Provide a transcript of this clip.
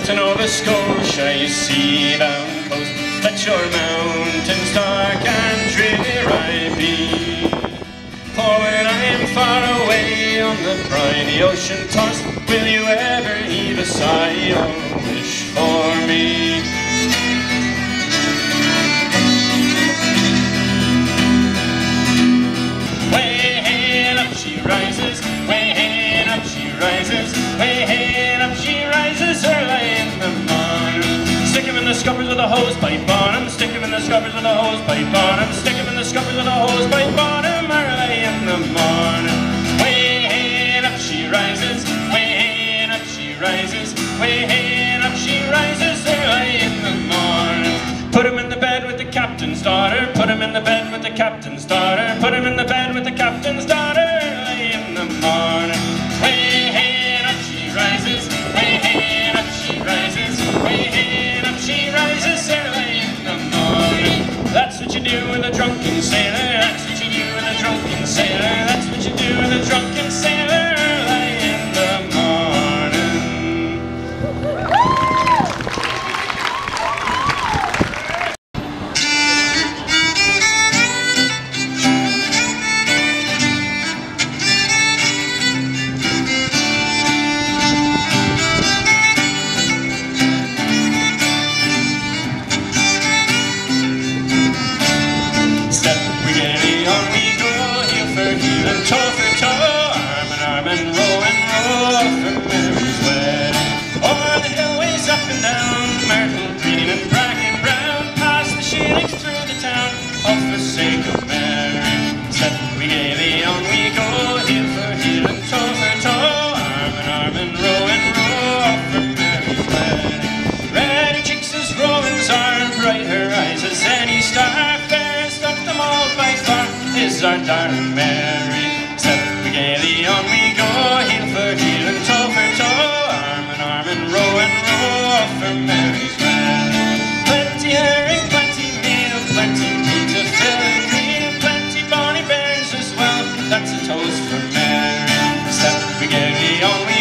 to Nova Scotia, you sea-bound coast. Let your mountains dark and drear I be. For when I am far away on the briny ocean tossed, will you ever heave a sigh or wish for me? Way up she rises, way up she rises, way up she rises early in the morning. Stick him in the scuppers with a hose pipe on him, stick him in the scuppers with a hose pipe on him, stick him in the scuppers with a hose pipe on him early in the morning. Way up she rises, way up she rises, way up she rises early in the morning. Put him in the bed with the captain's daughter, put him in the bed with the captain's daughter, put him in the bed with the captain's daughter early in the morning. Way up she rises, way up she rises, way up she rises early in the morning. That's what you do with a drunken sailor, that's what you do with a drunken sailor, that's what you do with a drunken sailor early in the morning. Toe for toe, arm in arm and row for Mary's wedding. O'er the hillways up and down, myrtle green and bracken brown, past the shillings through the town, all for sake of Mary. Step we gaily on we go, heel for heel and toe for toe, arm and row for Mary's wedding. Red her cheeks as Rowan's are, bright her eyes as any star, fairest of them all by far is our darling Mary. Gaily on we go, heel for heel and toe for toe, arm and row for Mary's wedding. Plenty herring, plenty meal, plenty meat to fill and green, plenty bonny bairns as well, that's a toast for Mary. Step we gaily on we